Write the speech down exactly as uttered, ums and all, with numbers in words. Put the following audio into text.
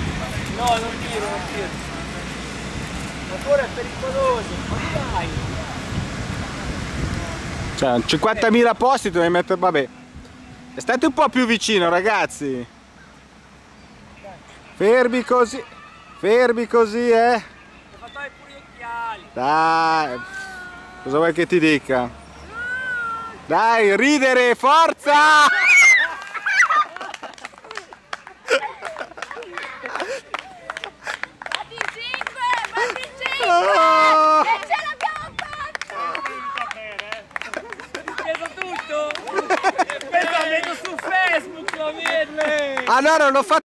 No, non tiro, non tiro. Il motore è pericoloso, ma dai! Cioè, cinquantamila posti devi mettere, vabbè. State un po' più vicino, ragazzi. Fermi così. Fermi così, eh. Ho fatto pure gli occhiali. Dai. Cosa vuoi che ti dica? Dai, ridere, forza! Batti in cinque, batti in cinque! E ce l'abbiamo fatta! Chiedo tutto! Questo lo vedo su Facebook, lo vedo! Ah no, non ho fatto